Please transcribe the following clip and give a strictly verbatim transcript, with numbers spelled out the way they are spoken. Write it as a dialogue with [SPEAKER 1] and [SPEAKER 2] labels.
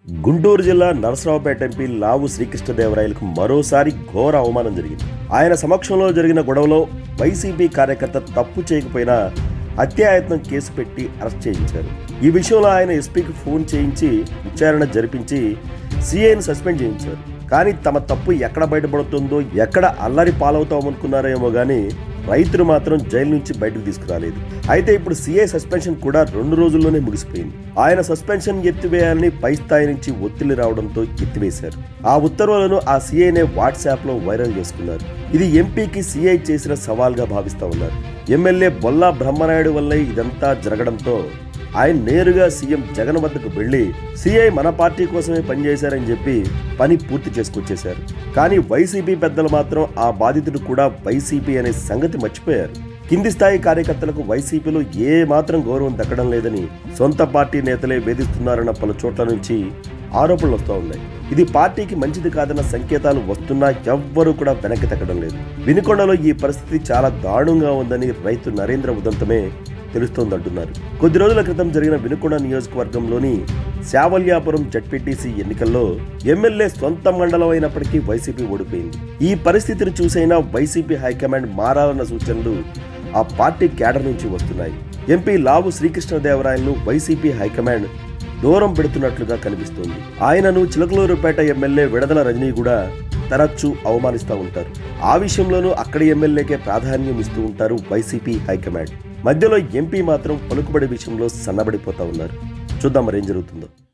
[SPEAKER 1] గుంటూరు జిల్లా నరసరావుపేట ఎంపీ లావు శ్రీకృష్ణ దేవరాయలకు మరోసారి ఘోర అవమానం జరిగింది. ఆయన సమక్షంలో జరిగిన గొడవలో వైసీపీ కార్యకర్త తప్పు చేయకపోయినా హత్యాయత్నం కేసు పెట్టి అరెస్ట్ చేయించారు. ఈ విషయంలో ఆయన ఎస్పీకి ఫోన్ చేయించి విచారణ జరిపించి సీఐని సస్పెండ్ చేయించారు. కానీ తమ తప్పు ఎక్కడ బయటపడుతుందో, ఎక్కడ అల్లరి పాలవుతామనుకున్నారేమో గానీ రైతులు మాత్రం జైలు నుంచి బయటకు తీసుకురాలేదు. అయితే ఇప్పుడు సీఐ సస్పెన్షన్ కూడా రెండు రోజుల్లోనే ముగిసిపోయింది. ఆయన సస్పెన్షన్ ఎత్తివేయాలని పై స్థాయి నుంచి ఒత్తిడి రావడంతో ఎత్తివేశారు. ఆ ఉత్తర్వులను ఆ సీఐనే వాట్సాప్ లో వైరల్ చేసుకున్నారు. ఇది ఎంపీకి సీఐ చేసిన సవాల్గా భావిస్తా ఉన్నారు. ఎమ్మెల్యే బొల్లా బ్రహ్మనాయుడు వల్లే ఇదంతా జరగడంతో ఆయన నేరుగా సీఎం జగన్ వద్దకు వెళ్లి సీఐ మన పార్టీ కోసమే పనిచేశారని చెప్పి పని పూర్తి చేసుకొచ్చేశారు. కానీ వైసీపీ పెద్దలు మాత్రం ఆ బాధితుడు కూడా వైసీపీ అనే సంగతి మర్చిపోయారు. కింది స్థాయి కార్యకర్తలకు వైసీపీలో ఏ మాత్రం గౌరవం దక్కడం లేదని సొంత పార్టీ నేతలే వేధిస్తున్నారన్న పలు చోట్ల నుంచి ఆరోపణలు వస్తూ ఉన్నాయి. ఇది పార్టీకి మంచిది కాదన్న సంకేతాలు వస్తున్నా ఎవ్వరూ కూడా వెనక్కి తగ్గడం లేదు. వినుకొండలో ఈ పరిస్థితి చాలా దారుణంగా ఉందని రైతు నరేంద్ర ఉదంతమే తెలుస్తోందంటున్నారు. కొద్ది రోజుల క్రితం జరిగిన వినుకొండ నియోజకవర్గంలోని శావల్యాపురం జడ్పీటీసీ ఎన్నికల్లో ఎమ్మెల్యే సొంత మండలం అయినప్పటికీ వైసీపీ ఓడిపోయింది. ఈ పరిస్థితిని చూసైనా వైసీపీ హైకమాండ్ మారాలన్న సూచనలు ఆ పార్టీ క్యాడర్ నుంచి వస్తున్నాయి. ఎంపీ లావు శ్రీకృష్ణ దేవరాయలను వైసీపీ హైకమాండ్ దూరం పెడుతున్నట్లుగా కనిపిస్తోంది. ఆయనను చిలకలూరుపేట ఎమ్మెల్యే విడదల రజనీ కూడా తరచూ అవమానిస్తూ ఉంటారు. ఆ విషయంలోనూ అక్కడి ఎమ్మెల్యేకే ప్రాధాన్యం ఇస్తూ ఉంటారు వైసీపీ హైకమాండ్. మధ్యలో ఎంపీ మాత్రం పలుకుబడి విషయంలో సన్నబడిపోతా ఉన్నారు. చూద్దాం మరేం జరుగుతుందో.